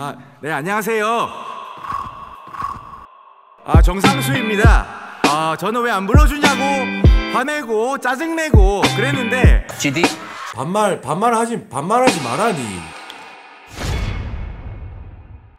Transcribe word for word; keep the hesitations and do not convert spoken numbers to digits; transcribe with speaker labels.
Speaker 1: 아, 네, 안녕하세요. 아, 정상수입니다. 아, 저는 왜 안 불러주냐고 화내고 짜증내고 그랬는데
Speaker 2: 지디
Speaker 3: 반말 반말하지 반말하지 말아니.